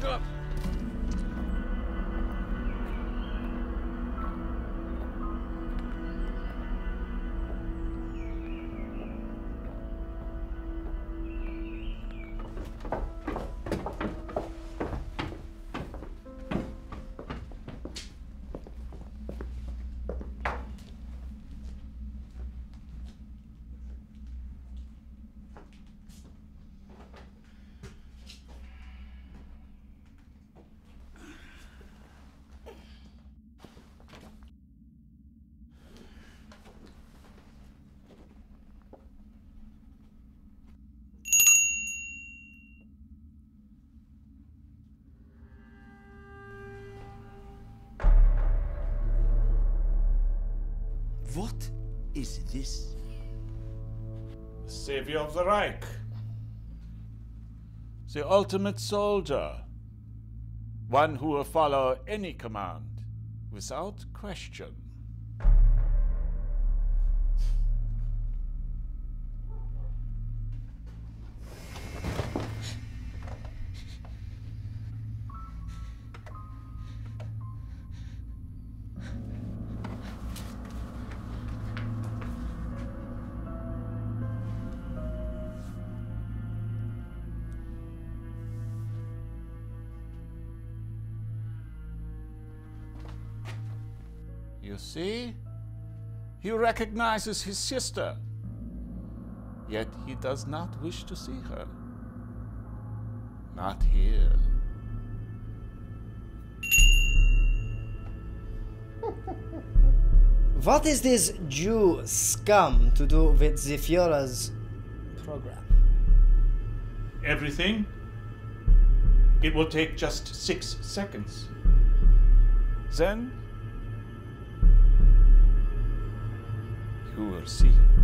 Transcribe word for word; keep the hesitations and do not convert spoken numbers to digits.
What is this? Savior of the Reich. The ultimate soldier. One who will follow any command without question. You see? He recognizes his sister, yet he does not wish to see her. Not here. What is this Jew scum to do with the Führer's program? Everything? It will take just six seconds. Then you will see.